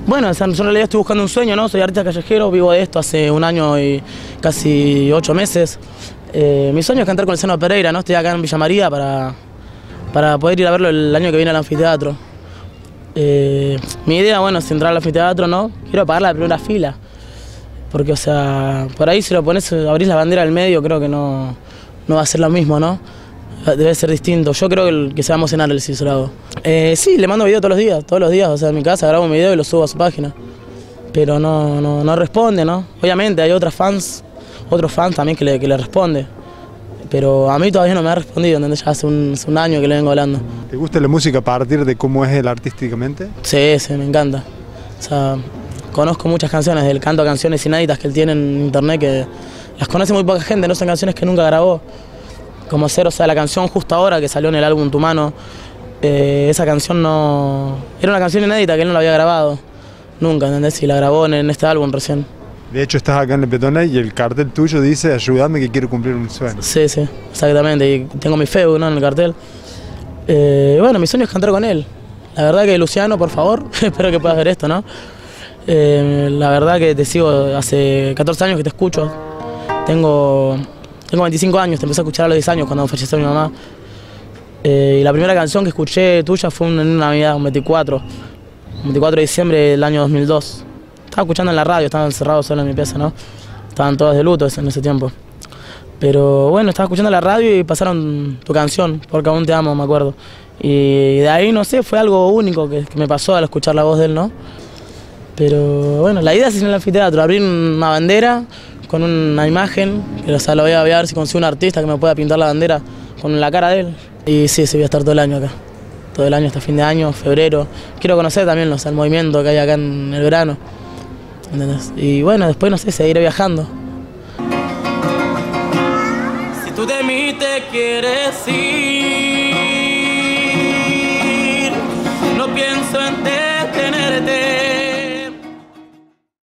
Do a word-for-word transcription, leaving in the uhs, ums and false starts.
Bueno, o sea, yo en realidad estoy buscando un sueño, ¿no? Soy artista callejero, vivo de esto hace un año y casi ocho meses. Eh, mi sueño es cantar con el Seno Pereira, ¿no? Estoy acá en Villa María para, para poder ir a verlo el año que viene al anfiteatro. Eh, mi idea, bueno, es entrar al anfiteatro, ¿no? Quiero pagar la primera fila. Porque, o sea, por ahí si lo pones, abrís la bandera del medio, creo que no, no va a ser lo mismo, ¿no? Debe ser distinto. Yo creo que, el, que se va a emocionar el si se lo hago. Eh, sí, le mando video todos los días, todos los días. O sea, en mi casa grabo un video y lo subo a su página. Pero no, no, no responde, ¿no? Obviamente hay otras fans, otros fans también que le, que le responde. Pero a mí todavía no me ha respondido, ¿entendés? Ya hace un, hace un año que le vengo hablando. ¿Te gusta la música a partir de cómo es él artísticamente? Sí, sí, me encanta. O sea, conozco muchas canciones, del canto a canciones inéditas que él tiene en internet que las conoce muy poca gente, no son canciones que nunca grabó. Como ser, o sea, la canción Justo Ahora que salió en el álbum Tu Mano, eh, esa canción no... Era una canción inédita que él no la había grabado, nunca, ¿entendés? Y la grabó en, en este álbum recién. De hecho estás acá en el Petone y el cartel tuyo dice ayúdame que quiero cumplir un sueño. Sí, sí, exactamente, y tengo mi Facebook, ¿no?, en el cartel. Eh, bueno, mi sueño es cantar con él. La verdad que Luciano, por favor, espero que puedas ver esto, ¿no? Eh, la verdad que te sigo hace catorce años que te escucho. Tengo... Tengo veinticinco años, te empecé a escuchar a los diez años cuando falleció mi mamá. Eh, y la primera canción que escuché tuya fue en una Navidad, un veinticuatro. veinticuatro de diciembre del año dos mil dos. Estaba escuchando en la radio, estaba encerrado solo en mi pieza, ¿no? Estaban todas de luto en ese tiempo. Pero bueno, estaba escuchando la radio y pasaron tu canción, Porque Aún Te Amo, me acuerdo. Y de ahí, no sé, fue algo único que, que me pasó al escuchar la voz de él, ¿no? Pero bueno, la idea es ir en el anfiteatro, abrir una bandera con una imagen, que o sea, lo voy a, voy a ver si consigo un artista que me pueda pintar la bandera con la cara de él. Y sí, sí, voy a estar todo el año acá. Todo el año hasta fin de año, febrero. Quiero conocer también, o sea, el movimiento que hay acá en el verano. ¿Entendés? Y bueno, después, no sé, seguiré viajando. Si tú de mí te quieres ir, no pienso en ti.